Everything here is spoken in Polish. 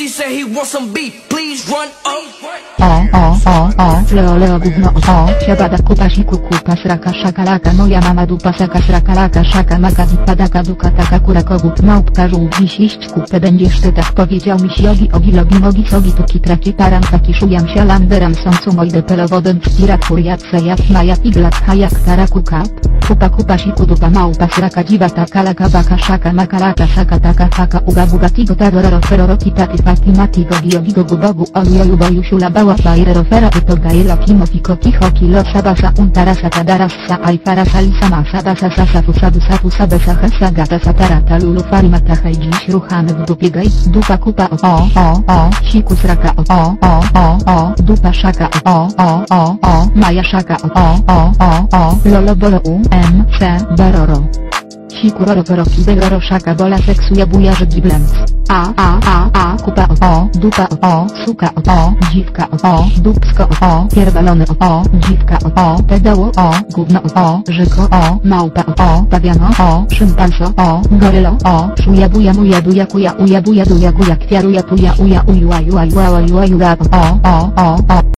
She said he wants some beef, please run up. Leo gówno siabada kupa siku kupa sraka szakalaka moja mama dupa saka srakalaka szaka maka dupadaka duka taka kura kogut małpka żółwi iść kupę będziesz ty tak powiedział mi siogi ogi logi nogi sogi tuki traki param taki szujam sialanderam sącu mojde pelowodem cztira kuriatce jasna jak iglat hajak taraku kap. Kupa siku dupa małpa sraka dziwa taka laka baka szaka makalaka saka taka faka uga buga tigo tarororo feroroki tati fati mati gogi ogigo gubogu olujoju boju siula bała bajrero fera utogajelo kimo fiko kicho kilo sabasa untarasa tadarasa aifarasa lisa masabasa sasa fusabusa fusabesa hesa gata satarata lulu farimata hej dziś ruchamy w dupie gej dupa kupa siku sraka dupa szaka maja szaka lolo bolo c baroro siku roro beroro szaka bola seksu jabuja żegiblens kupa dupa suka dziwka dupsko pierdolony dziwka pedało gówno żyko małpa pawiano szympanso gorylo szujabuja mujabuja kuja ujabuja duja guja kwiaruja tuja uja ujuła juła juła juła juła